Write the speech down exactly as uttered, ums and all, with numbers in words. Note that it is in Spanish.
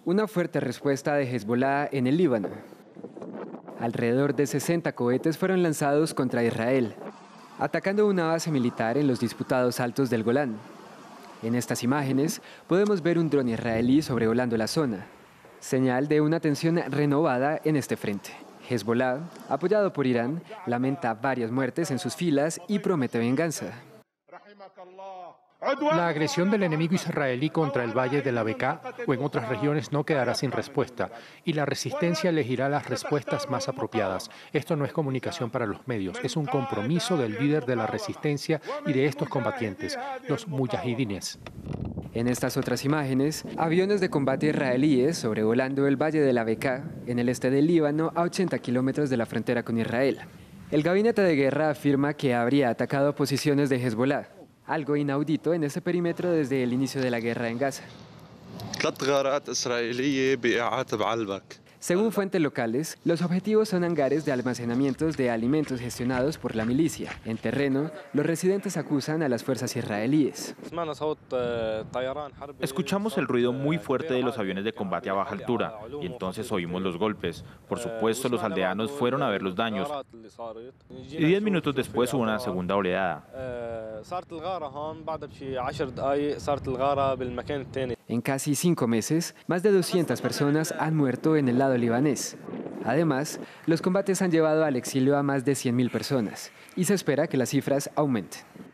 Una fuerte respuesta de Hezbollah en el Líbano. Alrededor de sesenta cohetes fueron lanzados contra Israel, atacando una base militar en los disputados Altos del Golán. En estas imágenes podemos ver un dron israelí sobrevolando la zona, señal de una tensión renovada en este frente. Hezbollah, apoyado por Irán, lamenta varias muertes en sus filas y promete venganza. La agresión del enemigo israelí contra el Valle de la Bekaa o en otras regiones no quedará sin respuesta, y la resistencia elegirá las respuestas más apropiadas. Esto no es comunicación para los medios, es un compromiso del líder de la resistencia y de estos combatientes, los muyahidines. En estas otras imágenes, aviones de combate israelíes sobrevolando el Valle de la Bekaa, en el este del Líbano, a ochenta kilómetros de la frontera con Israel. El gabinete de guerra afirma que habría atacado posiciones de Hezbollah, algo inaudito en ese perímetro desde el inicio de la guerra en Gaza. Según fuentes locales, los objetivos son hangares de almacenamientos de alimentos gestionados por la milicia. En terreno, los residentes acusan a las fuerzas israelíes. Escuchamos el ruido muy fuerte de los aviones de combate a baja altura y entonces oímos los golpes. Por supuesto, los aldeanos fueron a ver los daños y diez minutos después hubo una segunda oleada. En casi cinco meses, más de doscientas personas han muerto en el lado libanés. Además, los combates han llevado al exilio a más de cien mil personas y se espera que las cifras aumenten.